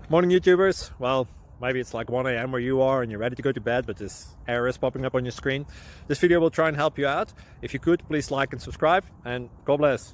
Morning YouTubers. Well, maybe it's like 1 a.m. where you are and you're ready to go to bed, but this error is popping up on your screen. This video will try and help you out. If you could, please like and subscribe, and God bless.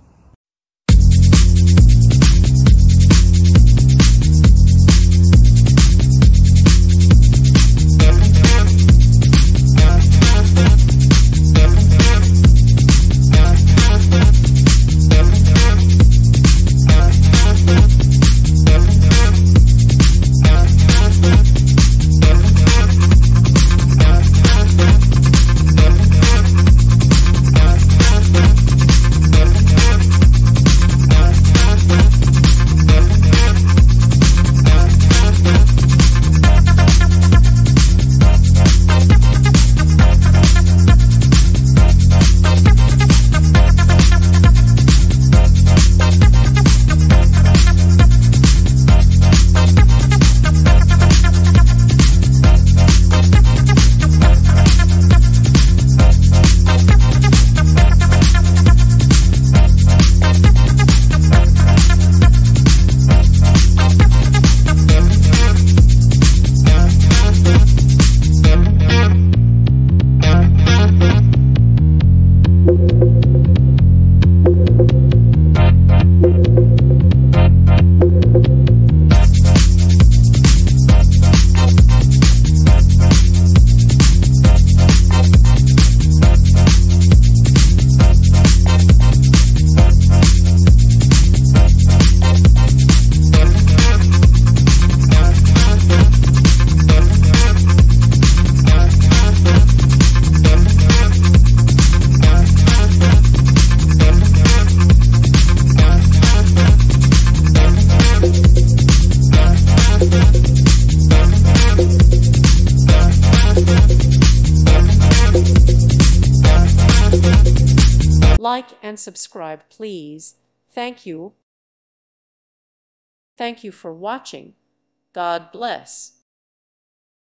Like and subscribe, please. Thank you. Thank you for watching. God bless.